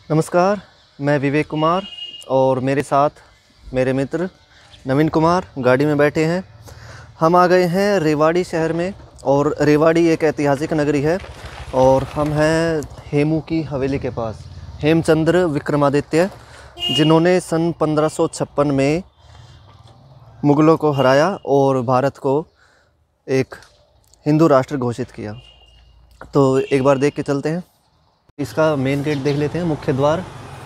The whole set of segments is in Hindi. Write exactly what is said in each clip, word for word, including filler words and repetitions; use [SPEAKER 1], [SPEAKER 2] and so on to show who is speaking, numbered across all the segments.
[SPEAKER 1] नमस्कार, मैं विवेक कुमार और मेरे साथ मेरे मित्र नवीन कुमार गाड़ी में बैठे हैं। हम आ गए हैं रेवाड़ी शहर में और रेवाड़ी एक ऐतिहासिक नगरी है और हम हैं हेमू की हवेली के पास। हेमचंद्र विक्रमादित्य जिन्होंने सन पंद्रह सौ छप्पन में मुग़लों को हराया और भारत को एक हिंदू राष्ट्र घोषित किया। तो एक बार देख के चलते हैं। इसका मेन गेट देख लेते हैं, मुख्य द्वार।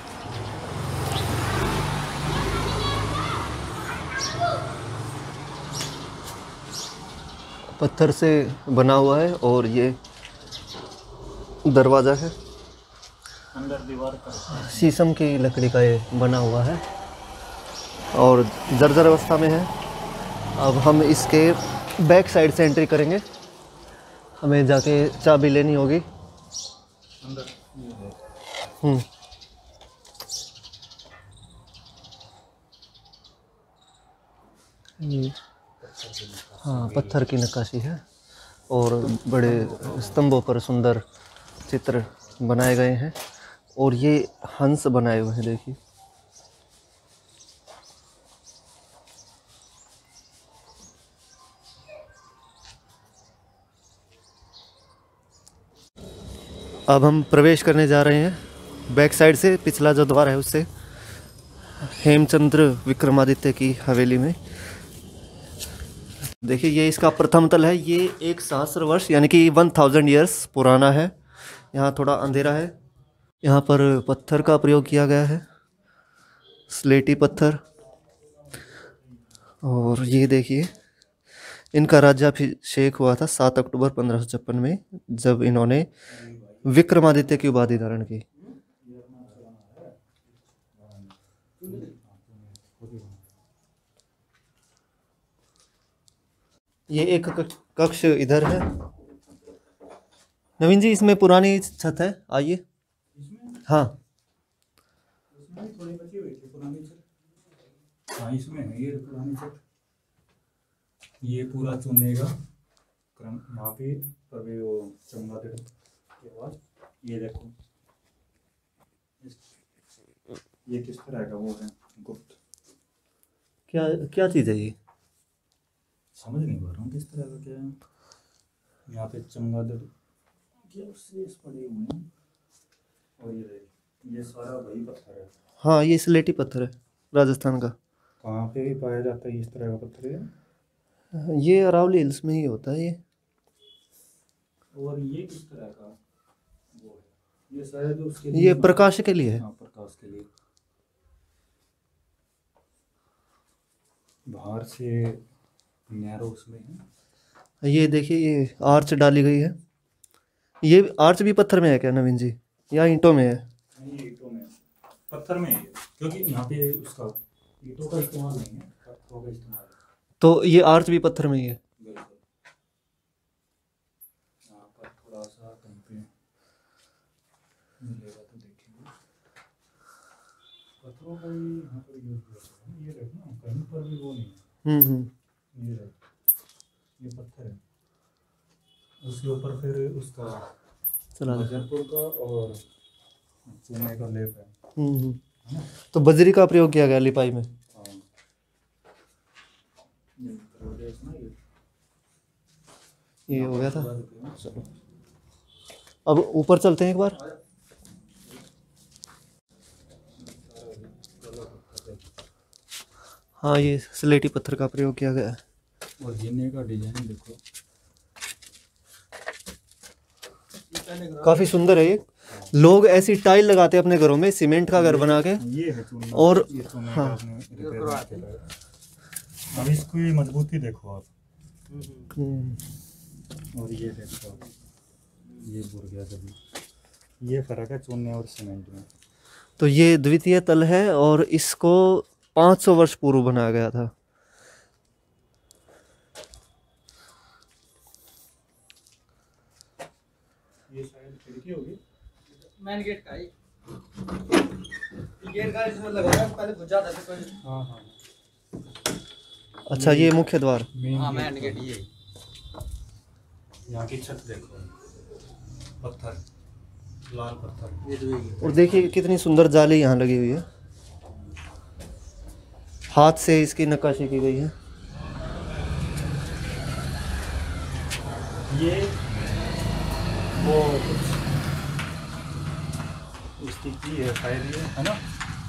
[SPEAKER 1] पत्थर से बना हुआ है और ये दरवाज़ा है,
[SPEAKER 2] अंदर दीवार का
[SPEAKER 1] शीशम की लकड़ी का ये बना हुआ है और जर्जर अवस्था में है। अब हम इसके बैक साइड से एंट्री करेंगे। हमें जाके चाबी लेनी होगी।
[SPEAKER 2] अंदर ये है।
[SPEAKER 1] हम्म ये हाँ, पत्थर की नक्काशी है और बड़े स्तंभों पर सुंदर चित्र बनाए गए हैं और ये हंस बनाए हुए हैं, देखिए। अब हम प्रवेश करने जा रहे हैं बैक साइड से, पिछला जो द्वार है उससे, हेमचंद्र विक्रमादित्य की हवेली में। देखिए, ये इसका प्रथम तल है। ये एक सहस्र वर्ष यानी कि वन थाउजेंड ईयर्स पुराना है। यहाँ थोड़ा अंधेरा है। यहाँ पर पत्थर का प्रयोग किया गया है, स्लेटी पत्थर। और ये देखिए, इनका राज्याभिषेक हुआ था सात अक्टूबर पंद्रह सौ छप्पन में, जब इन्होंने विक्रमादित्य की उपाधि धारण की। ये एक कक्ष इधर है। नवीन जी, इसमें पुरानी छत है, आइए। हाँ,
[SPEAKER 2] इसमें थोड़ी बची हुई थी पुरानी छत। हाँ, इसमें है ये पुरानी छत। ये पूरा चुनने का क्रम यहाँ पे कभी वो चमगादड़ के बाद ये देखो ये किस तरह का वो है गुप्त।
[SPEAKER 1] क्या क्या चीज़ है ये?
[SPEAKER 2] समझ नहीं पा रहा हूँ किस तरह का क्या है। यहाँ पे चमगादड़ के अवशेष पड़े हुए हैं और ये ये सारा वही पत्थर है।
[SPEAKER 1] हाँ, ये स्लेटी पत्थर है राजस्थान का।
[SPEAKER 2] कहाँ पे भी पाया जाता है इस तरह का पत्थर है?
[SPEAKER 1] ये अरावली हिल्स में ही होता है ये।
[SPEAKER 2] और ये किस तरह का वो है? ये शायद उसके
[SPEAKER 1] ये प्रकाश के लिए है।
[SPEAKER 2] हाँ, प्रकाश के लिए। बाहर से नैरो उसमें है।
[SPEAKER 1] ये देखिए, ये आर्च डाली गई है। ये आर्च भी पत्थर में है क्या नवीन जी, या ईंटों में है?
[SPEAKER 2] नहीं, ईंटों में, पत्थर में है क्योंकि यहाँ पे उसका ईंटों का इस्तेमाल नहीं है, पत्थरों का इस्तेमाल है।
[SPEAKER 1] तो ये आर्च भी पत्थर में ही है।
[SPEAKER 2] बिल्कुल। यहाँ पर थोड़ा सा कहीं पे मिलेगा तो देखेंगे। पत्थरों का ही यहाँ पर यूज किया है। ये देखो ना, कहीं पर भी वो नहीं है।
[SPEAKER 1] हम्म हम्म
[SPEAKER 2] ये देखो, ये पत्थर है, उसके ऊपर फिर उसका
[SPEAKER 1] चला दे।
[SPEAKER 2] जयपुर का और चूने का लेप है।
[SPEAKER 1] हम्म हम्म तो बजरी का प्रयोग किया गया लिपाई में।
[SPEAKER 2] हाँ, ये
[SPEAKER 1] ये हो गया था। चलो, अब ऊपर चलते हैं एक बार। हाँ, ये स्लेटी पत्थर का प्रयोग किया गया है।
[SPEAKER 2] और जीने का डिजाइन देखो,
[SPEAKER 1] काफी सुंदर है ये। लोग ऐसी टाइल लगाते हैं अपने घरों में, सीमेंट का घर बना के।
[SPEAKER 2] ये है चूना।
[SPEAKER 1] और
[SPEAKER 2] ये चूने
[SPEAKER 1] हाँ,
[SPEAKER 2] का उसने रिपेयर किया है। अब इसकी मजबूती देखो आप।
[SPEAKER 1] हम्म,
[SPEAKER 2] और ये देखो, ये बुर गया कभी। ये फर्क है चूने और सीमेंट में।
[SPEAKER 1] तो ये द्वितीय तल है और इसको पाँच सौ वर्ष पूर्व बनाया गया था।
[SPEAKER 2] ये शायद खिड़की होगी।
[SPEAKER 3] मेन गेट का ही गेट का इसमें लगाया, पहले घुस जाता था कोई।
[SPEAKER 2] हाँ हाँ,
[SPEAKER 1] अच्छा, ये मुख्य द्वार।
[SPEAKER 3] हाँ, मेन गेट ये।
[SPEAKER 2] यहाँ की छत देखो, पत्थर लाल पत्थर।
[SPEAKER 3] ये दुएगी
[SPEAKER 1] और देखिए कितनी सुंदर जाली यहाँ लगी हुई है, हाथ से इसकी नक्काशी की गई है।
[SPEAKER 2] ये वो कुछ इसकी की है शायद, ये है ना,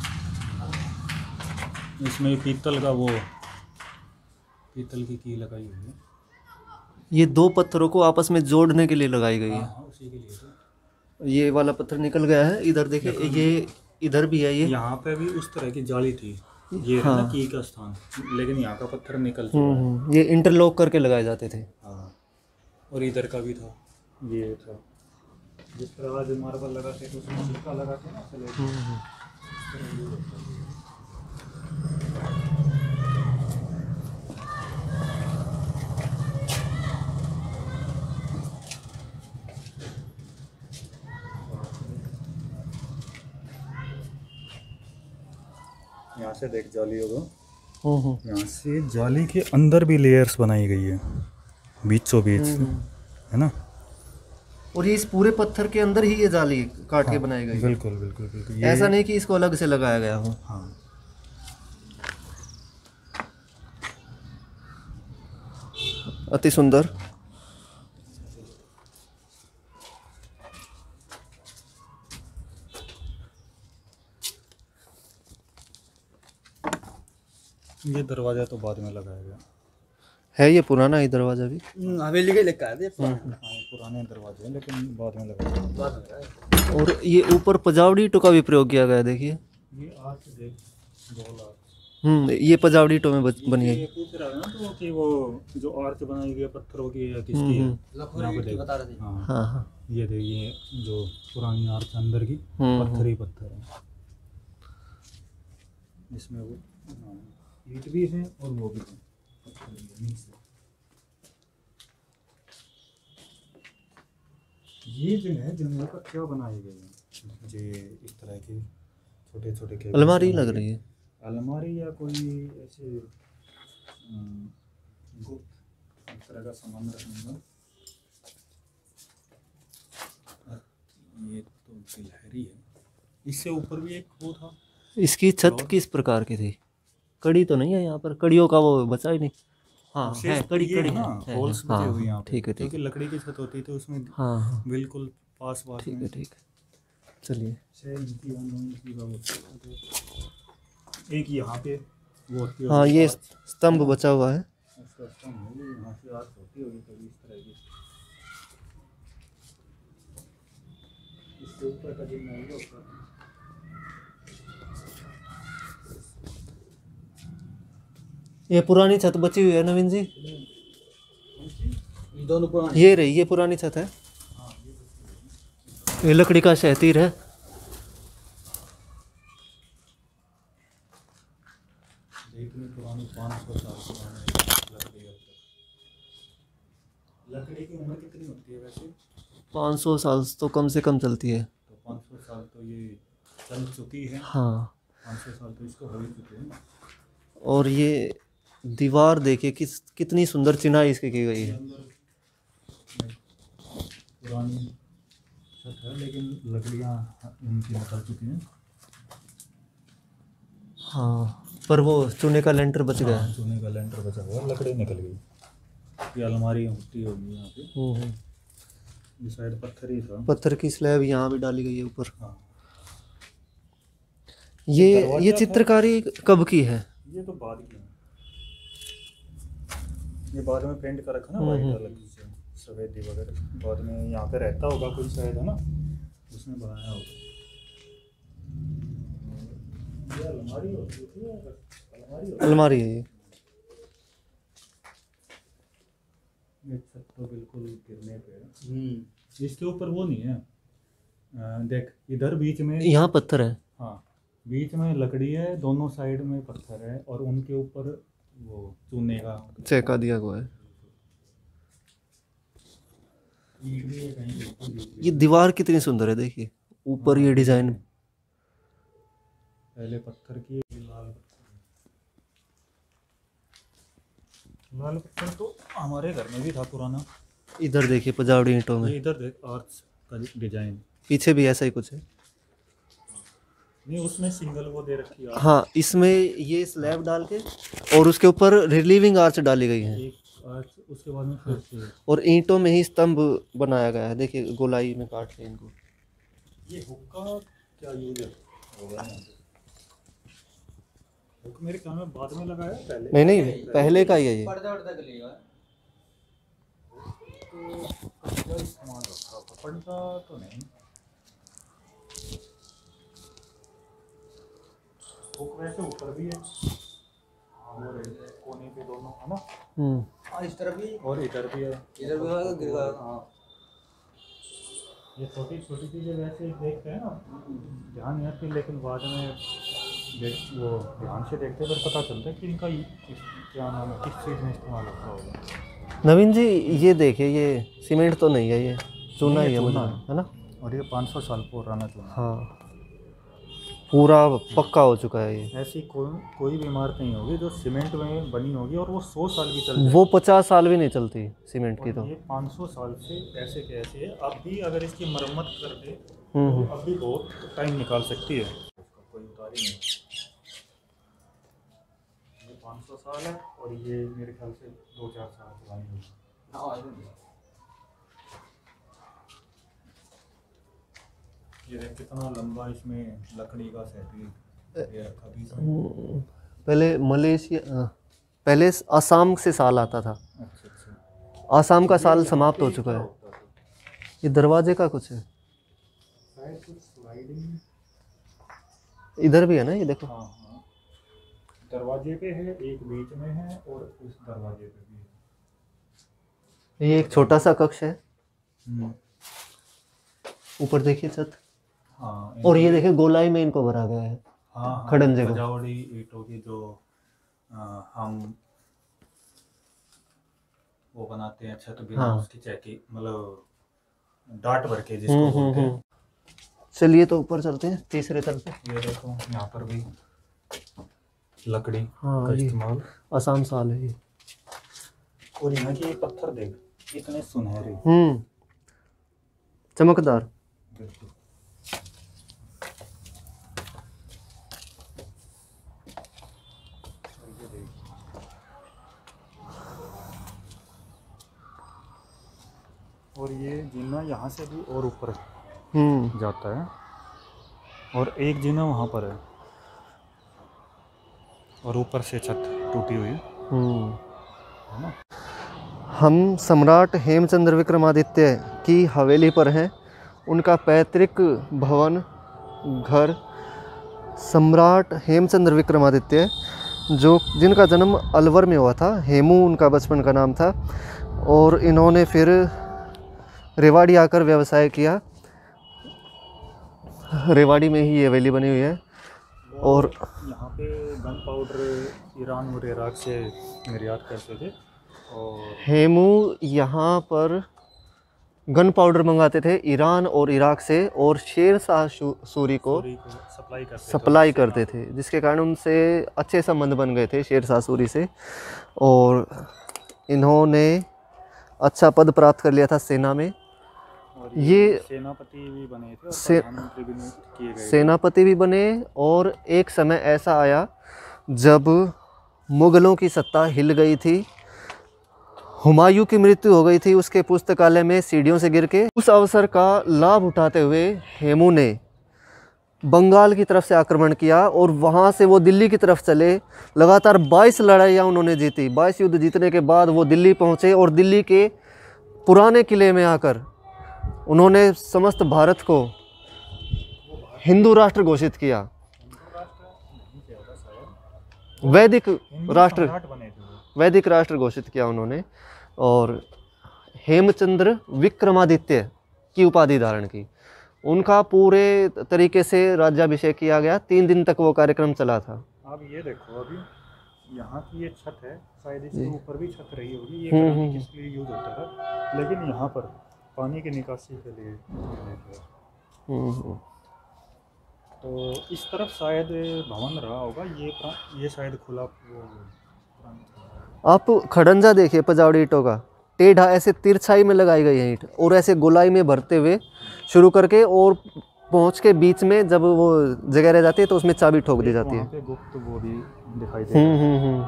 [SPEAKER 2] इसमें पीतल का वो पीतल की की लगाई हुई है।
[SPEAKER 1] ये दो पत्थरों को आपस में जोड़ने के लिए लगाई गई
[SPEAKER 2] हाँ
[SPEAKER 1] है।
[SPEAKER 2] हाँ, उसी के लिए तो।
[SPEAKER 1] ये वाला पत्थर निकल गया है, इधर देखिए ये इधर भी है ये।
[SPEAKER 2] यहाँ पे भी उस तरह की जाली थी, ये है
[SPEAKER 1] हाँ।
[SPEAKER 2] ना की का स्थान, लेकिन यहाँ का पत्थर निकल चुका
[SPEAKER 1] हम्म
[SPEAKER 2] है।
[SPEAKER 1] हम्म, ये इंटरलॉक करके लगाए जाते थे।
[SPEAKER 2] हाँ, और इधर का भी था, ये था जिस पर आज मार्बल लगाते थे उसमें सिक्का लगाते हैं ना चले।
[SPEAKER 1] हम्म, हम्म।
[SPEAKER 2] यहाँ से देख जाली होगा,
[SPEAKER 1] हम्म, हम्म।
[SPEAKER 2] यहाँ से जाली के अंदर भी लेयर्स बनाई गई है बीचों बीच, है ना।
[SPEAKER 1] और ये इस पूरे पत्थर के अंदर ही ये जाली काट के बनाई गई है।
[SPEAKER 2] बिल्कुल बिल्कुल बिल्कुल, ये
[SPEAKER 1] ऐसा नहीं कि इसको अलग से लगाया गया हो।
[SPEAKER 2] हाँ।
[SPEAKER 1] अति सुंदर।
[SPEAKER 2] ये दरवाजा तो बाद में लगाया गया
[SPEAKER 1] है ये पुराना ही दरवाजा भी।
[SPEAKER 3] हवेली के लेकर आए थे
[SPEAKER 2] हाँ, पुराने दरवाजे हैं लेकिन बाद में लगाया गया।
[SPEAKER 3] बाद में लगाए।
[SPEAKER 1] और ये ऊपर पजावड़ी ईंटों का भी प्रयोग किया गया है, देखिए।
[SPEAKER 2] ये आर्च देख, गोल आर्च।
[SPEAKER 1] हम्म, ये पजावड़ी ईंटों में बच- बनी है।
[SPEAKER 2] ये पूछ रहा है ना तो कि वो जो आर्च बनाई गई है पत्थरों की या किसकी
[SPEAKER 1] हम्म,
[SPEAKER 2] है।
[SPEAKER 1] हम्म।
[SPEAKER 3] लखोरी
[SPEAKER 2] यहाँ पे
[SPEAKER 3] ईंट की
[SPEAKER 2] देख।
[SPEAKER 3] बता रहे थे।
[SPEAKER 2] हाँ,
[SPEAKER 1] हाँ हाँ।
[SPEAKER 2] ये देखिए जो पुरानी आर्च अंदर की
[SPEAKER 1] हम्म,
[SPEAKER 2] पत्थर ही पत्थर है इसमें, वो हाँ, ईंट भी है और वो भी है, पत्थर भी है नीचे। ये जो है जंगल पर क्या बनाई गई है, जे इस तरह की छोटे छोटे केबिन
[SPEAKER 1] अलमारी
[SPEAKER 2] बनाई
[SPEAKER 1] लग
[SPEAKER 2] गई।
[SPEAKER 1] रही है।
[SPEAKER 2] अलमारी या कोई ऐसे अम, गुप्त इस तरह का सामान रखने का। ये तो गिलहरी है, इससे ऊपर भी एक वो था।
[SPEAKER 1] इसकी छत किस प्रकार की थी? कड़ी तो नहीं है यहाँ पर, कड़ियों का वो बचा ही नहीं। हाँ है,
[SPEAKER 2] शेष
[SPEAKER 1] कड़ी
[SPEAKER 2] ये
[SPEAKER 1] कड़ी
[SPEAKER 2] है ना,
[SPEAKER 1] है, है,
[SPEAKER 2] होल्स
[SPEAKER 1] है।
[SPEAKER 2] बचे
[SPEAKER 1] हाँ
[SPEAKER 2] हुए यहाँ
[SPEAKER 1] हाँ,
[SPEAKER 2] पे,
[SPEAKER 1] ठीक है ठीक
[SPEAKER 2] क्योंकि लकड़ी की छत होती है तो उसमें
[SPEAKER 1] हाँ हाँ,
[SPEAKER 2] बिल्कुल पास पास
[SPEAKER 1] ठीक
[SPEAKER 2] में
[SPEAKER 1] है ठीक है। चलिए।
[SPEAKER 2] छह इंची या नौ इंची का वो। एक यहाँ पे वो होती है
[SPEAKER 1] हाँ, ये
[SPEAKER 2] आर्च।
[SPEAKER 1] स्तंभ बचा हुआ है।
[SPEAKER 2] उसका स्तंभ है, ये यहाँ से आर्च होती होगी कभी इस तरह की। इसके ऊपर का जितना होगा उसका।
[SPEAKER 1] ये पुरानी छत बची हुई है नवीन जी,
[SPEAKER 3] ये दोनों पुराने।
[SPEAKER 1] ये रही, ये पुरानी छत है। ये लकड़ी का शहतीर है।
[SPEAKER 2] इतनी पुरानी पाँच सौ साल पुरानी लकड़ी है। लकड़ी की उम्र कितनी होती है वैसे?
[SPEAKER 1] पाँच सौ साल तो कम से कम चलती है।
[SPEAKER 2] तो पाँच सौ साल तो ये चल चुकी है।
[SPEAKER 1] हाँ।
[SPEAKER 2] पाँच सौ साल तो इसको हो ही चुके हैं।
[SPEAKER 1] और ये दीवार देखिए किस कितनी सुंदर चिनाई इसकी की गई है।
[SPEAKER 2] पुरानी छत है लेकिन लकड़ियाँ उनकी निकल चुकी हैं।
[SPEAKER 1] हाँ, पर वो चूने का लेंटर बच गया है।
[SPEAKER 2] चूने का लेंटर बचा हुआ, लकड़ी निकल गई। ये अलमारी होती होगी यहाँ पे।
[SPEAKER 1] हम्म, हम्म।
[SPEAKER 2] ये शायद पत्थर ही था।
[SPEAKER 1] पत्थर की स्लैब यहाँ भी डाली गई है ऊपर।
[SPEAKER 2] हाँ,
[SPEAKER 1] ये
[SPEAKER 2] दरवाजा
[SPEAKER 1] ये
[SPEAKER 2] था।
[SPEAKER 1] चित्रकारी कब की है?
[SPEAKER 2] ये तो बाद की है। ये बाद में पेंट कर रखा ना
[SPEAKER 1] हम्म,
[SPEAKER 2] वाइट
[SPEAKER 1] हम्म।
[SPEAKER 2] अलग से सफेदी वगैरह, बाद में यहाँ पे रहता होगा कोई शायद, है ना, उसने बनाया होगा। ये अलमारी होती थी या अलमारी होती
[SPEAKER 1] अलमारी है ये।
[SPEAKER 2] ये छत तो बिल्कुल गिरने पे है।
[SPEAKER 3] हम्म।
[SPEAKER 2] इसके ऊपर वो नहीं है। अ, देख इधर बीच में,
[SPEAKER 1] यहाँ पत्थर है।
[SPEAKER 2] हाँ बीच में लकड़ी है, दोनों साइड में पत्थर है और उनके ऊपर वो चूने का
[SPEAKER 1] चेका दिया हुआ है।
[SPEAKER 2] ईंट भी है कहीं बिल्कुल ईंट भी
[SPEAKER 1] ये दीवार कितनी सुंदर है, देखिए ऊपर ये डिजाइन।
[SPEAKER 2] पहले पत्थर की, लाल पत्थर। लाल पत्थर तो हमारे घर में भी था पुराना।
[SPEAKER 1] इधर देखिए पजावड़ी ईंटों में।
[SPEAKER 2] ये इधर देख आर्च का डिजाइन,
[SPEAKER 1] पीछे भी ऐसा ही कुछ है।
[SPEAKER 2] नहीं उसमें सिंगल वो दे रखी है।
[SPEAKER 1] हाँ, इसमें ये स्लैब डाल के और उसके ऊपर रिलीविंग आर्च डाली गई है।
[SPEAKER 2] एक आर्च, उसके बाद में फिर से
[SPEAKER 1] और ईंटों में ही स्तंभ बनाया गया है। देखिए गोलाई में काट के इनको।
[SPEAKER 2] ये हुक का क्या यूज है होगा ना? हुक मेरे ख्याल में बाद में लगाया है, पहले
[SPEAKER 1] नहीं नहीं, पहले का ही है ये।
[SPEAKER 3] पर्दा वर्दा के लिए है।
[SPEAKER 2] तो क्या इस्तेमाल होता है? पर्दा तो नहीं। हुक वैसे ऊपर भी है और कोने पे दोनों है ना,
[SPEAKER 1] हम्म।
[SPEAKER 3] हाँ इस तरफ भी
[SPEAKER 2] और इधर भी है।
[SPEAKER 3] इधर भी होगा गिर गया।
[SPEAKER 2] हाँ, ये छोटी छोटी चीजें वैसे देखते हैं ना, ध्यान नहीं आती, लेकिन बाद में देख वो ध्यान से देखते हैं, फिर पता चलता है कि इनका ये- किस क्या नाम है, किस चीज़ में इस्तेमाल होता होगा।
[SPEAKER 1] नवीन जी ये देखिए, ये सीमेंट तो नहीं है, ये चूना
[SPEAKER 2] नहीं,
[SPEAKER 1] ही है
[SPEAKER 2] ये
[SPEAKER 1] मुझे,
[SPEAKER 2] चूना है।
[SPEAKER 1] है ना?
[SPEAKER 2] और ये पाँच सौ साल पुराना चूना।
[SPEAKER 1] हाँ, पूरा पक्का हो चुका है ये।
[SPEAKER 2] ऐसी कोई कोई भी इमारत नहीं होगी जो सीमेंट में बनी होगी और वो सौ साल भी चल जाए।
[SPEAKER 1] वो पचास साल भी नहीं चलती सीमेंट की
[SPEAKER 2] और
[SPEAKER 1] तो।
[SPEAKER 2] ये पाँच सौ साल से ऐसे के ऐसे है, अब भी अगर इसकी मरम्मत कर दे
[SPEAKER 1] हम्म
[SPEAKER 2] तो
[SPEAKER 1] हम्म।
[SPEAKER 2] अब भी बहुत टाइम निकाल सकती है। उसका कोई उतारी नहीं। ये पाँच सौ साल है और ये मेरे ख्याल से दो चार साल पुरानी होगी।
[SPEAKER 3] हाँ
[SPEAKER 2] ये देख कितना लंबा इसमें लकड़ी का सेट ये रखा भी इसमें।
[SPEAKER 1] हम्म, पहले मलेशिया, अ, पहले असम से साल आता था।
[SPEAKER 2] अच्छा अच्छा।
[SPEAKER 1] असम का साल
[SPEAKER 2] ये
[SPEAKER 1] समाप्त हो
[SPEAKER 2] यहाँ पे
[SPEAKER 1] चुका
[SPEAKER 2] क्या
[SPEAKER 1] है।
[SPEAKER 2] होता था?
[SPEAKER 1] ये दरवाजे का कुछ है,
[SPEAKER 2] शायद कुछ स्लाइडिंग।
[SPEAKER 1] इधर भी है ना, ये देखो।
[SPEAKER 2] हाँ हाँ, दरवाजे पे है, एक बीच में है और उस दरवाजे पे भी है।
[SPEAKER 1] ये एक छोटा सा कक्ष है,
[SPEAKER 2] हम्म,
[SPEAKER 1] ऊपर देखिए छत।
[SPEAKER 2] हाँ।
[SPEAKER 1] और ये देखिए गोलाई में इनको भरा गया है,
[SPEAKER 2] हाँ हाँ,
[SPEAKER 1] खड़ंजे को।
[SPEAKER 2] सजावटी ईंटों की जो आ, हम वो बनाते हैं छत बिना
[SPEAKER 1] हाँ।
[SPEAKER 2] उसकी चैकी, मतलब डाट भर के
[SPEAKER 1] हम्म
[SPEAKER 2] जिसको
[SPEAKER 1] हम्म
[SPEAKER 2] बोलते हैं।
[SPEAKER 1] हम्म। चलिए तो ऊपर चलते हैं, तीसरे तल पे।
[SPEAKER 2] ये देखो यहाँ पर भी लकड़ी
[SPEAKER 1] हाँ,
[SPEAKER 2] का
[SPEAKER 1] ये
[SPEAKER 2] इस्तेमाल।
[SPEAKER 1] आसाम साल है ये।
[SPEAKER 2] और यहाँ के ये पत्थर देख इतने सुनहरे।
[SPEAKER 1] हम्म, चमकदार।
[SPEAKER 2] बिल्कुल। और ये देख, और ये जीना यहाँ से भी और ऊपर
[SPEAKER 1] हम्म।
[SPEAKER 2] जाता है और एक जीना वहाँ पर है और ऊपर से छत टूटी हुई है
[SPEAKER 1] हम्म।
[SPEAKER 2] है ना।
[SPEAKER 1] हम सम्राट हेमचंद्र विक्रमादित्य की हवेली पर हैं। उनका पैतृक भवन घर सम्राट हेमचंद्र विक्रमादित्य, जो जिनका जन्म अलवर में हुआ था। हेमू उनका बचपन का नाम था और इन्होंने फिर रेवाड़ी आकर व्यवसाय किया। रेवाड़ी में ही ये हवेली बनी हुई है। और
[SPEAKER 2] यहाँ पे गन पाउडर ईरान और इराक से निर्यात करते थे और
[SPEAKER 1] हेमू यहाँ पर गन पाउडर मंगाते थे ईरान और इराक से, और शेर शाह शू- सूरी को
[SPEAKER 2] सूरी को सप्लाई करते थे।
[SPEAKER 1] सप्लाई करते थे, जिसके कारण उनसे अच्छे संबंध बन गए थे शेर शाह सूरी से। और इन्होंने अच्छा पद प्राप्त कर लिया था सेना में।
[SPEAKER 2] और
[SPEAKER 1] ये
[SPEAKER 2] सेनापति भी बने थे और
[SPEAKER 1] से-
[SPEAKER 2] प्रधानमंत्री भी नियुक्त किए गए थे।
[SPEAKER 1] सेनापति भी बने। और एक समय ऐसा आया जब मुग़लों की सत्ता हिल गई थी। हुमायूं की मृत्यु हो गई थी उसके पुस्तकालय में सीढ़ियों से गिर के। उस अवसर का लाभ उठाते हुए हेमू ने बंगाल की तरफ से आक्रमण किया और वहाँ से वो दिल्ली की तरफ चले। लगातार बाईस लड़ाइयाँ उन्होंने जीती। बाईस युद्ध जीतने के बाद वो दिल्ली पहुँचे और दिल्ली के पुराने किले में आकर उन्होंने समस्त भारत को हिंदू राष्ट्र घोषित किया।
[SPEAKER 2] हिंदू राष्ट्र नहीं किया था शायद,
[SPEAKER 1] वैदिक
[SPEAKER 2] हिंदू
[SPEAKER 1] राष्ट्र
[SPEAKER 2] सम्राट बने थे वो।
[SPEAKER 1] वैदिक राष्ट्र घोषित किया उन्होंने और हेमचंद्र विक्रमादित्य की उपाधि धारण की। उनका पूरे तरीके से राज्याभिषेक किया गया। तीन दिन तक वो कार्यक्रम चला था।
[SPEAKER 2] अब ये देखो, अभी यहाँ की ये छत है, शायद इसके ऊपर भी छत रही होगी। ये
[SPEAKER 1] हम्म,
[SPEAKER 2] पता नहीं
[SPEAKER 1] हम्म।
[SPEAKER 2] किस लिए यूज होता था, लेकिन यहाँ पर पानी की निकासी के लिए बने थे।
[SPEAKER 1] हम्म।
[SPEAKER 2] तो इस तरफ शायद भवन रहा होगा। ये प्रा- ये शायद खुला वो पुराना था।
[SPEAKER 1] आप खड़ंजा देखिए पजावड़ी ईंटों का, टेढ़ा ऐसे तिरछाई में लगाई गई है ईंट, और ऐसे गोलाई में भरते हुए शुरू करके और पहुंच के बीच में जब वो जगह रह जाती है तो उसमें चाबी ठोक दी जाती है।
[SPEAKER 2] वहाँ पे गुप्त वो भी दिखाई दे
[SPEAKER 1] हम्म
[SPEAKER 2] रहा है।
[SPEAKER 1] हम्म हम्म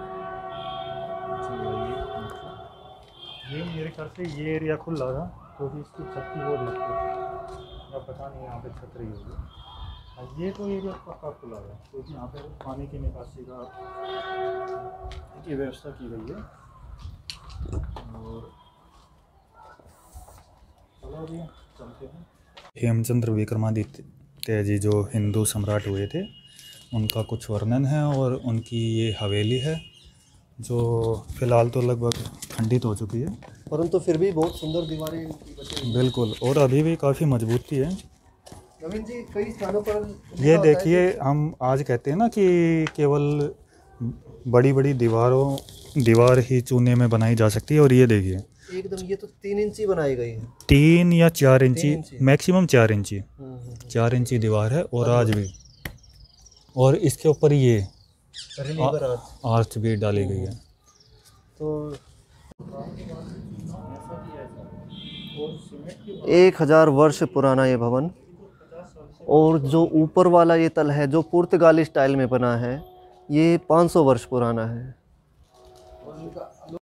[SPEAKER 2] ये मेरे ख्याल से ये एरिया खुला था क्योंकि इसकी छत की वो देखो, या पता नहीं यहाँ पे छत रही होगी। और ये तो एरिया पक्का खुला है क्योंकि यहाँ पे पानी की निकासी का की व्यवस्था की गई है। और चलो अभी चलते हैं। हेमचंद्र विक्रमादित्य जी जो हिंदू सम्राट हुए थे उनका कुछ वर्णन है, और उनकी ये हवेली है जो फिलहाल तो लगभग खंडित हो चुकी है,
[SPEAKER 1] परंतु फिर भी बहुत सुंदर दीवारें इनकी बची हुई हैं।
[SPEAKER 2] बिल्कुल, और अभी भी काफ़ी मजबूती है।
[SPEAKER 1] नवीन जी, कई स्थानों पर
[SPEAKER 2] ये
[SPEAKER 1] लिखा होता है
[SPEAKER 2] देखिए, हम आज कहते हैं ना कि केवल बड़ी बड़ी दीवारों दीवार ही चूने में बनाई जा सकती है, और ये देखिए
[SPEAKER 1] कि एकदम ये तो तीन इंची बनाई गई है।
[SPEAKER 2] तीन या चार इंची,
[SPEAKER 1] इंची।
[SPEAKER 2] मैक्सिमम चार इंची
[SPEAKER 1] हम्म, हम्म,
[SPEAKER 2] चार इंची दीवार है, और आज भी, और इसके ऊपर ये
[SPEAKER 1] रिलीवर आर्च।
[SPEAKER 2] आर्च भी डाली गई है।
[SPEAKER 1] तो एक हजार वर्ष पुराना ये भवन, और जो ऊपर वाला ये तल है जो पुर्तगाली स्टाइल में बना है, ये पाँच सौ वर्ष पुराना है।